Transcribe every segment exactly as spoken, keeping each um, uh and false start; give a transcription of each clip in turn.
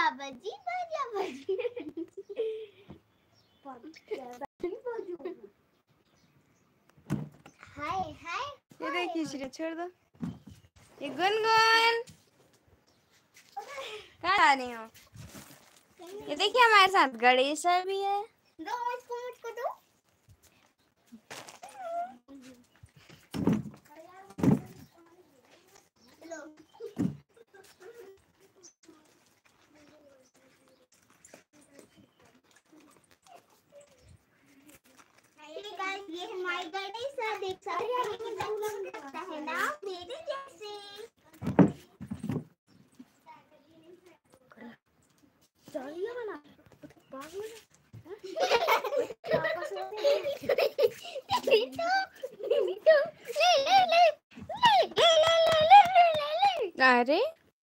बाजा बजी बाजा बजी। हाय हाय ये देखिए श्रेया, छोड़ दो। ये गुनगुन कहाँ आ रही हो? ये देखिए हमारे साथ गणेश भी है। दो मुझको मुझको दो। ये हमारे गणेश है, देख सकते हैं लगता है ना मेरे जैसे। चलिए बना पागल अरे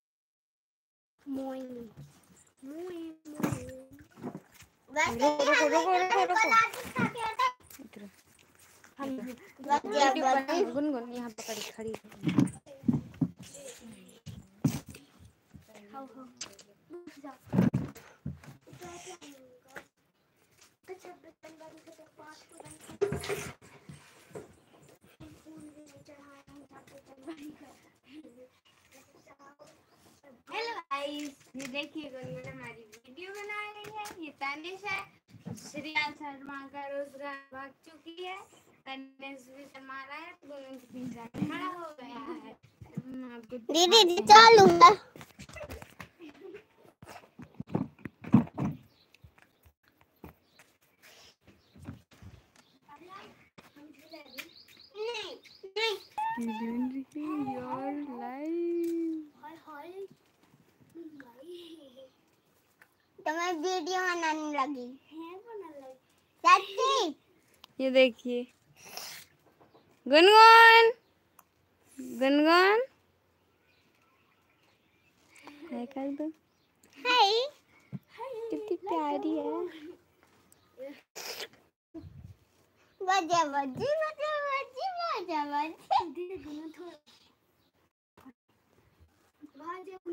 मोइन मोइन वैसे रुको रुको रुको रुको रुको गुनगुन यहाँ पे खड़ी खड़ी हाउ हाउ जा अच्छा बटन वाली से तो पांच को हेलो गाइस, ये देखिए गुनगुन हमारी वीडियो बना रही है। ये तनिष है। श्रेया शर्मा का रोजगार भाग चुकी है। तनिष भी शर्मा रहा है। गुनगुन पिज्जा खड़ा हो गया है। दीदी जी चलूंगा। Your life. हाय हाय तो मैं वीडियो बनाने लगी है बना लग सच्ची। ये देखिए गुनगुन गुनगुन हाय कर दो। हाय कितनी प्यारी है। बाजा बजी बाजा बजी बाजा बजी। दे गुना थोड़ा बाजे